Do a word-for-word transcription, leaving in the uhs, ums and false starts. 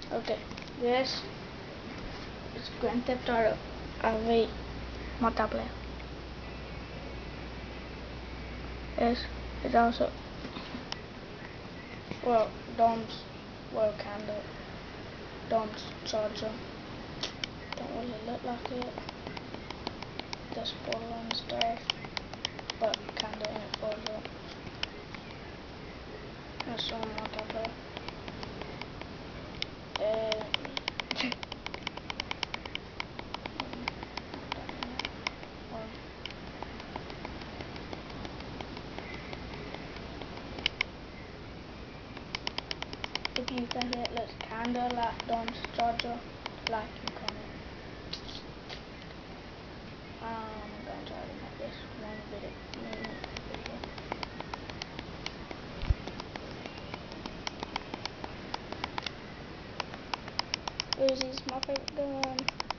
Okay, this is Grand Theft Auto R V multiplayer. This is also, well, Don's, well, kinda, Don's Charger. Don't really look like it. This Borderland stuff, but kinda in it for it. That's all multiplayer. Uh, If you think it looks kinda like Don's Charger, like and comment. I'm gonna try to make this one video. video. Uzi's my favorite gun.